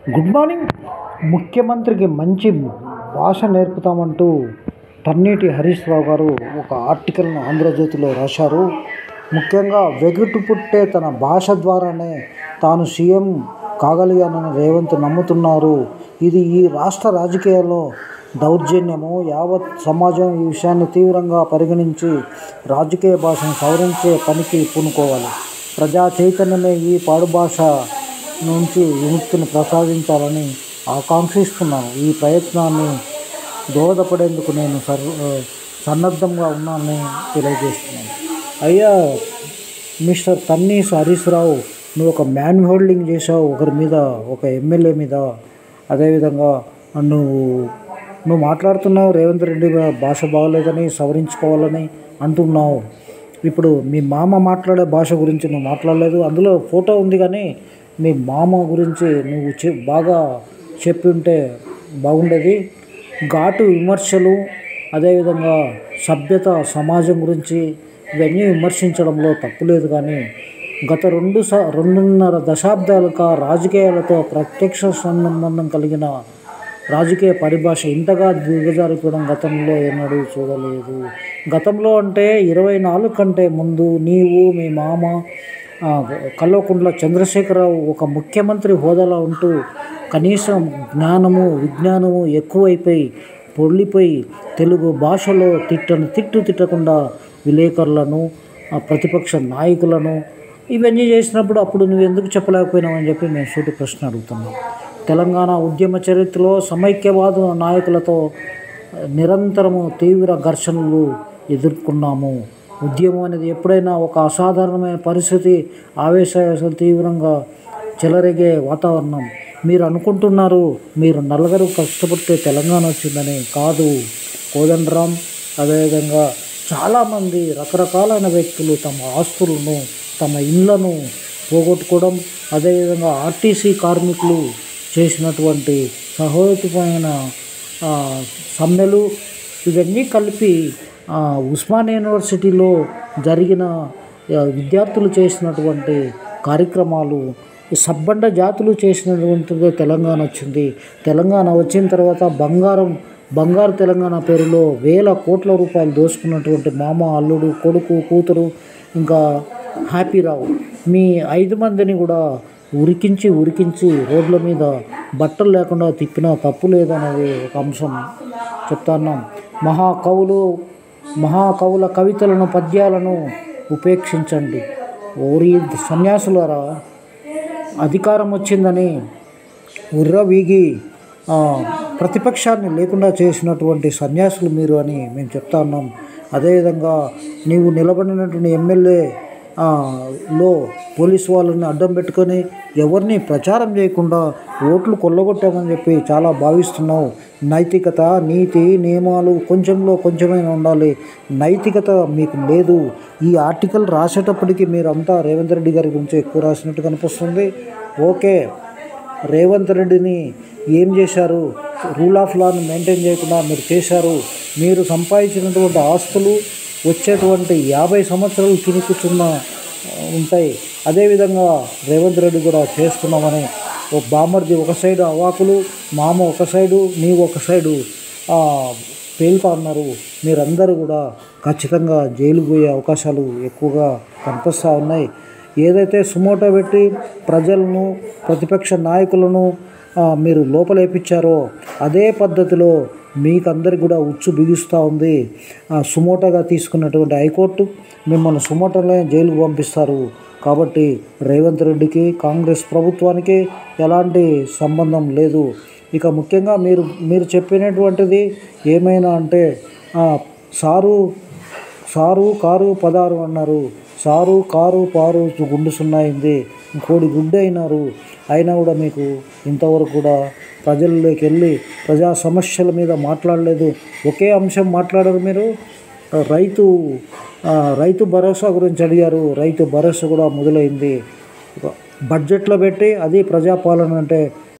Good morning. ముఖ్యమంత్రికి మంచి భాష నేర్పుతామంటూ తన్నీటి హరీష్ రావు గారు ఒక ఆర్టికల్ను ఆంధ్రజ్యోతిలో రాశారు. ముఖ్యంగా వెగుటు పుట్టే తన భాష ద్వారానే తాను సీఎం కాగలిగానని రేవంత్ నమ్ముతున్నారు. ఇది ఈ రాష్ట్ర రాజకీయాల్లో దౌర్జన్యము. యావత్ సమాజం ఈ విషయాన్ని తీవ్రంగా పరిగణించి రాజకీయ భాషను సవరించే పనికి పూనుకోవాలి. ప్రజా చైతన్యమే ఈ పాడు భాష నుంచి విముక్తిని ప్రసాదించాలని ఆకాంక్షిస్తున్నాను. ఈ ప్రయత్నాన్ని దోహదపడేందుకు నేను సన్నద్ధంగా ఉన్నానని తెలియజేస్తున్నాను. అయ్యా మిస్టర్ తన్నీస్ హరీష్ రావు, నువ్వు ఒక మ్యాన్ హోల్డింగ్ చేసావు ఒకరి మీద, ఒక ఎమ్మెల్యే మీద. అదేవిధంగా నువ్వు మాట్లాడుతున్నావు రేవంత్ రెడ్డి భాష బాగోలేదని సవరించుకోవాలని అంటున్నావు. ఇప్పుడు మీ మామ మాట్లాడే భాష గురించి నువ్వు మాట్లాడలేదు. అందులో ఫోటో ఉంది, కానీ మీ మామ గురించి నువ్వు బాగా చెప్పి ఉంటే బాగుండేది. ఘాటు విమర్శలు, అదేవిధంగా సభ్యత, సమాజం గురించి ఇవన్నీ విమర్శించడంలో తప్పులేదు. కానీ గత 2.5 దశాబ్దాలుగా రాజకీయాలతో ప్రత్యక్ష సంబంధం కలిగిన రాజకీయ పరిభాష ఇంతగా దిగజారిపోవడం గతంలో ఎన్నడూ చూడలేదు. గతంలో అంటే 24 కంటే ముందు నీవు, మీ మామ కల్వకుంట్ల చంద్రశేఖరరావు ఒక ముఖ్యమంత్రి హోదాలో ఉంటూ కనీసం జ్ఞానము, విజ్ఞానము ఎక్కువైపోయి పొర్లిపోయి తెలుగు భాషలో తిట్టకుండా విలేకరులను, ప్రతిపక్ష నాయకులను ఇవన్నీ చేసినప్పుడు అప్పుడు నువ్వు ఎందుకు చెప్పలేకపోయినావు అని చెప్పి మేము సూటి ప్రశ్న అడుగుతున్నాం. తెలంగాణ ఉద్యమ చరిత్రలో సమైక్యవాద నాయకులతో నిరంతరము తీవ్ర ఘర్షణలు ఎదుర్కొన్నాము. ఉద్యమం అనేది ఎప్పుడైనా ఒక అసాధారణమైన పరిస్థితి, ఆవేశాలు తీవ్రంగా చెలరేగే వాతావరణం. మీరు అనుకుంటున్నారు మీరు నలుగురు కష్టపడితే తెలంగాణ వచ్చిందని. కాదు. కోదండరాం, అదేవిధంగా చాలామంది రకరకాలైన వ్యక్తులు తమ ఆస్తులను, తమ ఇళ్లను పోగొట్టుకోవడం, అదేవిధంగా ఆర్టీసీ కార్మికులు చేసినటువంటి సహోదరమైన సమ్మెలు, ఇవన్నీ కలిపి ఉస్మానియా యూనివర్సిటీలో జరిగిన విద్యార్థులు చేసినటువంటి కార్యక్రమాలు, సబ్బండ జాతులు చేసినటువంటిదే తెలంగాణ వచ్చింది. తెలంగాణ వచ్చిన తర్వాత బంగారు తెలంగాణ పేరులో వేల కోట్ల రూపాయలు దోసుకున్నటువంటి మామ, అల్లుడు, కొడుకు, కూతురు, ఇంకా హ్యాపీరావు, మీ 5 మందిని కూడా ఉరికించి రోడ్ల మీద బట్టలు లేకుండా తిప్పినా తప్పు లేదనేది ఒక అంశం చెప్తున్నాం. మహాకవుల కవితలను, పద్యాలను ఉపేక్షించండి. ఓరి సన్యాసులారా, అధికారం వచ్చిందని ఉర్రవీగి ప్రతిపక్షాన్ని లేకుండా చేసినటువంటి సన్యాసులు మీరు అని మేము చెప్తా ఉన్నాం. అదేవిధంగా నీవు నిలబడినటువంటి ఎమ్మెల్యే లో పోలీసు వాళ్ళని అడ్డం పెట్టుకొని ఎవరిని ప్రచారం చేయకుండా ఓట్లు కొల్లగొట్టామని చెప్పి చాలా భావిస్తున్నావు. నైతికత, నీతి, నియమాలు కొంచెమైనా ఉండాలి. నైతికత మీకు లేదు. ఈ ఆర్టికల్ రాసేటప్పటికి మీరంతా రేవంత్ రెడ్డి గారి గురించి ఎక్కువ రాసినట్టు కనిపిస్తుంది. ఓకే, రేవంత్ రెడ్డిని ఏం చేశారు? రూల్ ఆఫ్ లాను మెయింటైన్ చేయకుండా మీరు చేశారు. మీరు సంపాదించినటువంటి ఆస్తులు వచ్చేటువంటి 50 సంవత్సరాలు తిని కూర్చున్న ఉంటాయి. అదేవిధంగా రేవంత్ రెడ్డి కూడా చేస్తున్నామని ఒక బామర్ది ఒక సైడు అవాకులు, మామ ఒక సైడు, నీవు ఒక సైడు పేలుతా ఉన్నారు. మీరందరూ కూడా ఖచ్చితంగా జైలుకు పోయే అవకాశాలు ఎక్కువగా కనిపిస్తూ ఉన్నాయి. ఏదైతే సుమోటో పెట్టి ప్రజలను, ప్రతిపక్ష నాయకులను మీరు లోపలేపించారో అదే పద్ధతిలో మీకందరికి కూడా ఉచ్చు బిగుస్తూ ఉంది. సుమోటోగా తీసుకున్నటువంటి హైకోర్టు మిమ్మల్ని సుమోటోనే జైలుకు పంపిస్తారు. కాబట్టి రేవంత్ రెడ్డికి, కాంగ్రెస్ ప్రభుత్వానికి ఎలాంటి సంబంధం లేదు. ఇక ముఖ్యంగా మీరు చెప్పినటువంటిది ఏమైనా అంటే సారు కారు 16 అన్నారు. సారు కారు పారు గుండు 0 అయింది, కోడి గుడ్డు అయినారు. అయినా కూడా మీకు ఇంతవరకు కూడా ప్రజల్లోకి వెళ్ళి ప్రజా సమస్యల మీద మాట్లాడలేదు. ఒకే అంశం మాట్లాడారు మీరు. రైతు భరోసా గురించి అడిగారు. రైతు భరోసా కూడా మొదలైంది. బడ్జెట్లో పెట్టి అది ప్రజాపాలన అంటే